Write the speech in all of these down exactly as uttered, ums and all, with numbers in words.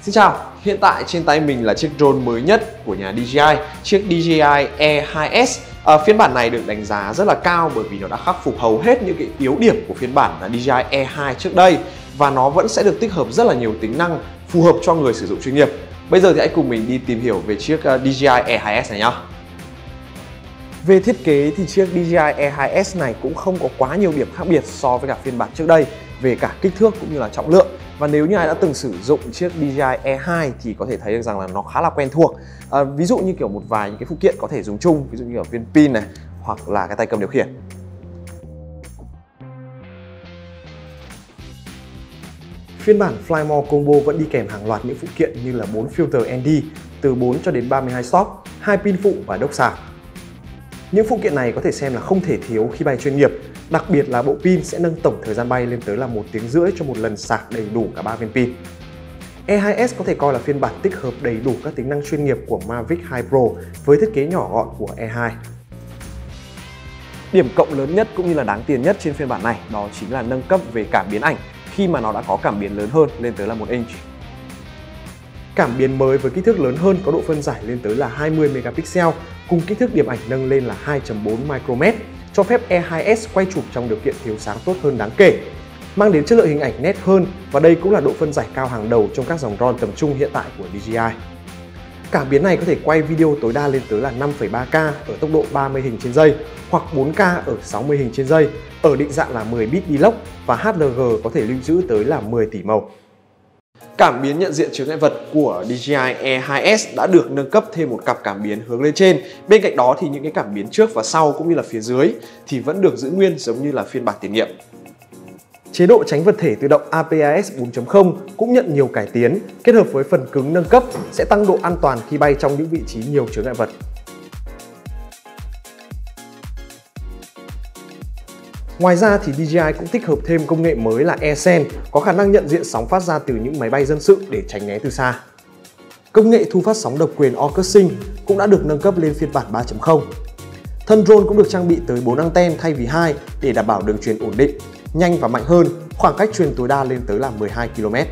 Xin chào, hiện tại trên tay mình là chiếc drone mới nhất của nhà đê gi i, chiếc đê gi i E hai S. À, phiên bản này được đánh giá rất là cao bởi vì nó đã khắc phục hầu hết những cái yếu điểm của phiên bản đê gi i E hai trước đây và nó vẫn sẽ được tích hợp rất là nhiều tính năng phù hợp cho người sử dụng chuyên nghiệp. Bây giờ thì hãy cùng mình đi tìm hiểu về chiếc đê gi i E hai S này nhé. Về thiết kế thì chiếc đê gi i E hai S này cũng không có quá nhiều điểm khác biệt so với cả phiên bản trước đây về cả kích thước cũng như là trọng lượng. Và nếu như ai đã từng sử dụng chiếc đê gi i E hai thì có thể thấy được rằng là nó khá là quen thuộc. À, ví dụ như kiểu một vài những cái phụ kiện có thể dùng chung, ví dụ như ở viên pin này hoặc là cái tay cầm điều khiển. Phiên bản Flymore Combo vẫn đi kèm hàng loạt những phụ kiện như là bốn filter en đê từ bốn cho đến ba mươi hai stop, hai pin phụ và đốc sạc. Những phụ kiện này có thể xem là không thể thiếu khi bay chuyên nghiệp, đặc biệt là bộ pin sẽ nâng tổng thời gian bay lên tới là một tiếng rưỡi cho một lần sạc đầy đủ cả ba viên pin. E hai S có thể coi là phiên bản tích hợp đầy đủ các tính năng chuyên nghiệp của Mavic hai Pro với thiết kế nhỏ gọn của E hai. Điểm cộng lớn nhất cũng như là đáng tiền nhất trên phiên bản này đó chính là nâng cấp về cảm biến ảnh khi mà nó đã có cảm biến lớn hơn lên tới là một inch. Cảm biến mới với kích thước lớn hơn có độ phân giải lên tới là hai mươi megapixel cùng kích thước điểm ảnh nâng lên là hai phẩy bốn micromet, cho phép E hai S quay chụp trong điều kiện thiếu sáng tốt hơn đáng kể, mang đến chất lượng hình ảnh nét hơn và đây cũng là độ phân giải cao hàng đầu trong các dòng drone tầm trung hiện tại của đê gi i. Cảm biến này có thể quay video tối đa lên tới là năm phẩy ba K ở tốc độ ba mươi hình trên giây hoặc bốn K ở sáu mươi hình trên giây ở định dạng là mười bit D-Log và H L G có thể lưu trữ tới là mười tỷ màu. Cảm biến nhận diện chướng ngại vật của đê gi i E hai S đã được nâng cấp thêm một cặp cảm biến hướng lên trên. Bên cạnh đó thì những cái cảm biến trước và sau cũng như là phía dưới thì vẫn được giữ nguyên giống như là phiên bản tiền nhiệm. Chế độ tránh vật thể tự động A P A S bốn chấm không cũng nhận nhiều cải tiến, kết hợp với phần cứng nâng cấp sẽ tăng độ an toàn khi bay trong những vị trí nhiều chướng ngại vật. Ngoài ra thì đê gi i cũng tích hợp thêm công nghệ mới là AirSense có khả năng nhận diện sóng phát ra từ những máy bay dân sự để tránh né từ xa. Công nghệ thu phát sóng độc quyền Orcus-Sync cũng đã được nâng cấp lên phiên bản ba chấm không. Thân drone cũng được trang bị tới bốn anten thay vì hai để đảm bảo đường truyền ổn định, nhanh và mạnh hơn, khoảng cách truyền tối đa lên tới là mười hai ki lô mét.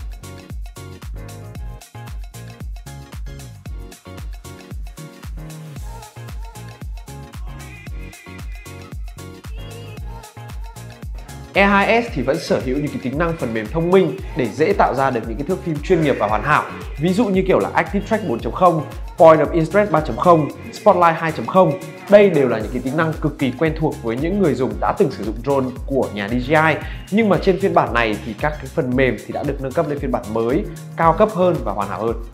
E hai S thì vẫn sở hữu những cái tính năng phần mềm thông minh để dễ tạo ra được những cái thước phim chuyên nghiệp và hoàn hảo. Ví dụ như kiểu là Active Track bốn chấm không, Point of Interest ba chấm không, Spotlight hai chấm không. Đây đều là những cái tính năng cực kỳ quen thuộc với những người dùng đã từng sử dụng drone của nhà đê gi i. Nhưng mà trên phiên bản này thì các cái phần mềm thì đã được nâng cấp lên phiên bản mới, cao cấp hơn và hoàn hảo hơn.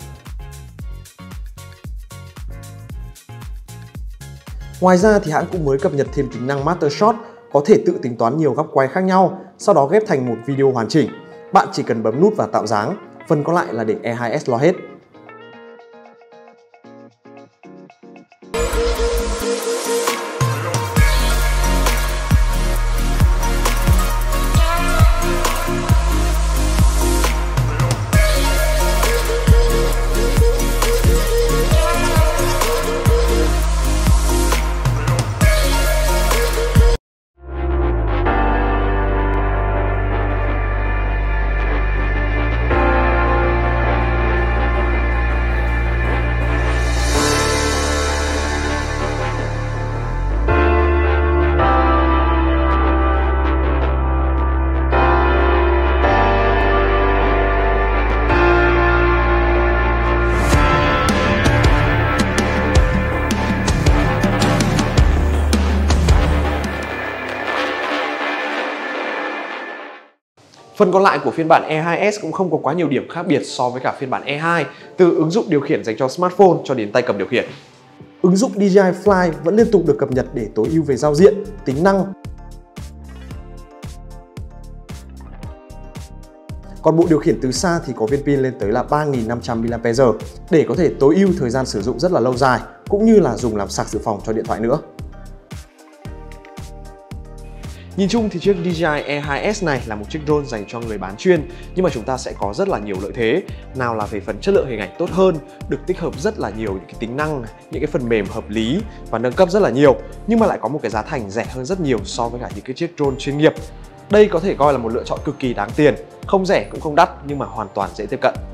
Ngoài ra thì hãng cũng mới cập nhật thêm tính năng Master Shot, có thể tự tính toán nhiều góc quay khác nhau, sau đó ghép thành một video hoàn chỉnh. Bạn chỉ cần bấm nút và tạo dáng, phần còn lại là để E hai S lo hết. Phần còn lại của phiên bản E hai S cũng không có quá nhiều điểm khác biệt so với cả phiên bản E hai, từ ứng dụng điều khiển dành cho smartphone cho đến tay cầm điều khiển. Ứng dụng đê gi i Fly vẫn liên tục được cập nhật để tối ưu về giao diện, tính năng. Còn bộ điều khiển từ xa thì có viên pin lên tới là ba nghìn năm trăm mi li am pe giờ để có thể tối ưu thời gian sử dụng rất là lâu dài, cũng như là dùng làm sạc dự phòng cho điện thoại nữa. Nhìn chung thì chiếc đê gi i E hai S này là một chiếc drone dành cho người bán chuyên, nhưng mà chúng ta sẽ có rất là nhiều lợi thế. Nào là về phần chất lượng hình ảnh tốt hơn, được tích hợp rất là nhiều những cái tính năng, những cái phần mềm hợp lý và nâng cấp rất là nhiều, nhưng mà lại có một cái giá thành rẻ hơn rất nhiều so với cả những cái chiếc drone chuyên nghiệp. Đây có thể coi là một lựa chọn cực kỳ đáng tiền, không rẻ cũng không đắt nhưng mà hoàn toàn dễ tiếp cận.